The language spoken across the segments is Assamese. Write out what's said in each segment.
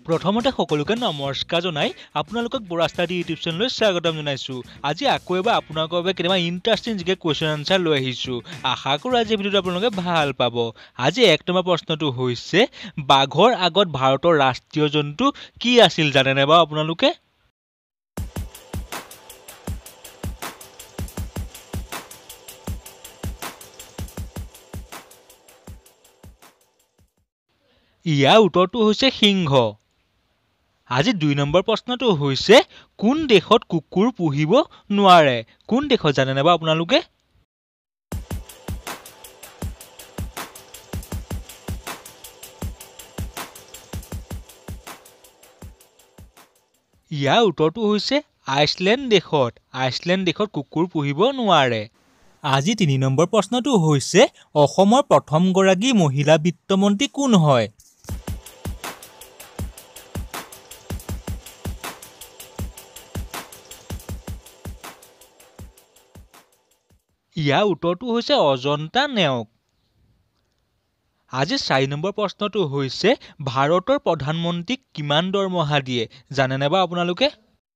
প্ৰথমতে সকলোকে নমস্কাৰ জনাই আপোনালোকক বৰা ষ্টাডি ইউটিউব চেনেললৈ স্বাগতম জনাইছোঁ। আজি আকৌ এবাৰ আপোনালোকৰ বাবে কেইটামান ইণ্টাৰেষ্টিং জিকে কুৱেশ্যন আনচাৰ লৈ আহিছোঁ। আশা কৰোঁ আজি ভিডিঅ'টো আপোনালোকে ভাল পাব। আজি ১ নম্বৰ প্ৰশ্নটো হৈছে বাঘৰ আগত ভাৰতৰ ৰাষ্ট্ৰীয় জন্তু কি আছিল জানেনে বাৰু আপোনালোকে? ইয়াৰ উত্তৰটো হৈছে সিংহ। আজি ২ নম্বৰ প্ৰশ্নটো হৈছে কোন দেশত কুকুৰ পুহিব নোৱাৰে? কোন দেশত জানেনে বাৰু আপোনালোকে? ইয়াৰ উত্তৰটো হৈছে আইচলেণ্ড দেশত। আইচলেণ্ড দেশত কুকুৰ পুহিব নোৱাৰে। আজি ৩ নম্বৰ প্ৰশ্নটো হৈছে অসমৰ প্ৰথমগৰাকী মহিলা বিত্তমন্ত্ৰী কোন হয়? ইয়াৰ উত্তৰটো হৈছে অজন্তা নেওগ। আজি ৪ নম্বৰ প্ৰশ্নটো হৈছে ভাৰতৰ প্ৰধানমন্ত্ৰীক কিমান দৰমহা দিয়ে জানেনে বাৰু আপোনালোকে?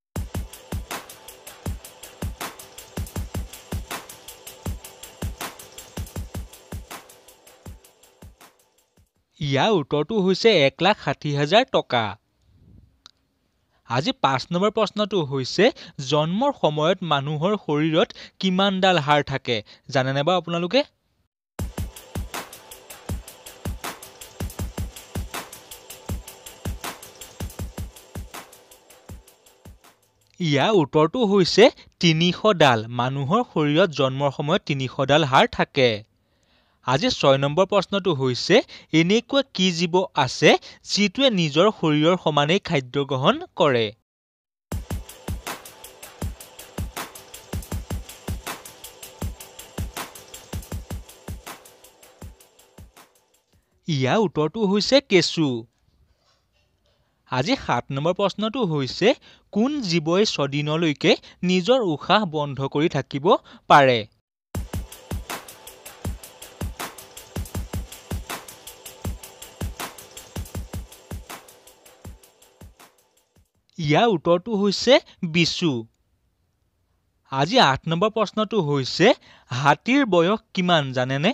ইয়াৰ উত্তৰটো হৈছে ১,৬০,০০০ টকা। আজি ৫ নম্বৰ প্ৰশ্নটো হৈছে জন্মৰ সময়ত মানুহৰ শৰীৰত কিমানডাল হাড় থাকে জানেনে বাৰু আপোনালোকে? ইয়াৰ উত্তৰটো হৈছে ৩০০ডাল। মানুহৰ শৰীৰত জন্মৰ সময়ত ৩০০ডাল হাড় থাকে। আজি ৬ নম্বৰ প্ৰশ্নটো হৈছে এনেকুৱা কি জীৱ আছে যিটোৱে নিজৰ শৰীৰৰ সমানেই খাদ্য গ্ৰহণ কৰে? ইয়াৰ উত্তৰটো হৈছে কেঁচু। আজি ৭ নম্বৰ প্ৰশ্নটো হৈছে কোন জীৱই ছদিনলৈকে নিজৰ উশাহ বন্ধ কৰি থাকিব পাৰে? ইয়াৰ উত্তৰটো হৈছে বিছু। আজি ৮ নম্বৰ প্ৰশ্নটো হৈছে হাতীৰ বয়স কিমান জানেনে?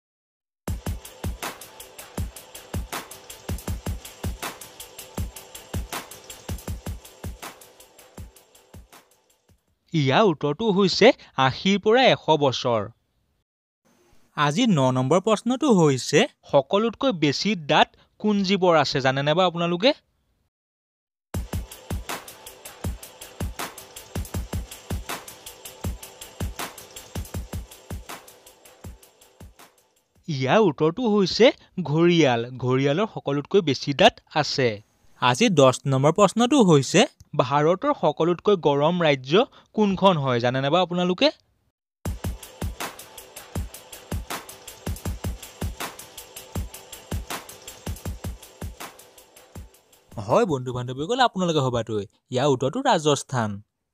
ইয়াৰ উত্তৰটো হৈছে ৮০ৰ পৰা ১০০ বছৰ। আজি ৯ নম্বৰ প্ৰশ্নটো হৈছে সকলোতকৈ বেছি দাঁত কোন জীৱৰ আছে জানেনে বাৰু আপোনালোকে? ইয়াৰ উত্তৰটো হৈছে ঘৰিয়াল। ঘৰিয়ালৰ সকলোতকৈ বেছি দাঁত আছে। আজি ১০ নম্বৰ প্ৰশ্নটো হৈছে ভাৰতৰ সকলোতকৈ গৰম ৰাজ্য কোনখন হয় জানেনে বাৰু আপোনালোকে? হয় বন্ধু বান্ধৱীসকল, আপোনালোকে ভবাটোৱে ইয়াৰ উত্তৰটো ৰাজস্থান।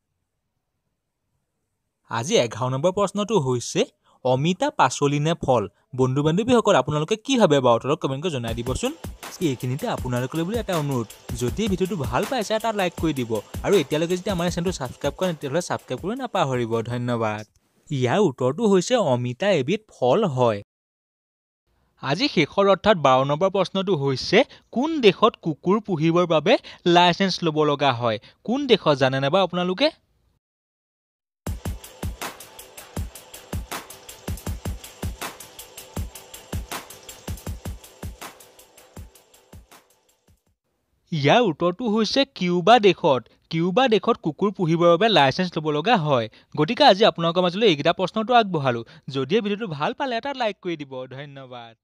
আজি ১১ নম্বৰ প্ৰশ্নটো হৈছে অমিতা পাচলি নে ফল? বন্ধু বান্ধৱীসকল আপোনালোকে কি ভাবে বাৰু তলত কমেণ্ট কৰি জনাই দিবচোন। এইখিনিতে আপোনালোকলৈ বুলি এটা অনুৰোধ, যদি ভিডিঅ'টো ভাল পাইছে এটা লাইক কৰি দিব আৰু এতিয়ালৈকে যদি আমাৰ চেনেলটো ছাবস্ক্ৰাইব কৰে তেতিয়াহ'লে ছাবস্ক্ৰাইব কৰি নাপাহৰিব। ধন্যবাদ। ইয়াৰ উত্তৰটো হৈছে অমিতা এবিধ ফল হয়। আজি শেষৰ অৰ্থাৎ ১২ নম্বৰ প্ৰশ্নটো হৈছে কোন দেশত কুকুৰ পুহিবৰ বাবে লাইচেন্স ল'ব লগা হয়? কোন দেশত জানেনে বাৰু আপোনালোকে? ইয়াৰ উত্তৰটো হৈছে কিউবা দেশত। কিউবা দেশত কুকুৰ পুহিবৰ বাবে লাইচেন্স ল'ব লগা হয়। গতিকে আজি আপোনালোকৰ মাজলৈ এইকেইটা প্ৰশ্নটো আগবঢ়ালোঁ। যদিহে ভিডিঅ'টো ভাল পালে এটা লাইক কৰি দিব। ধন্যবাদ।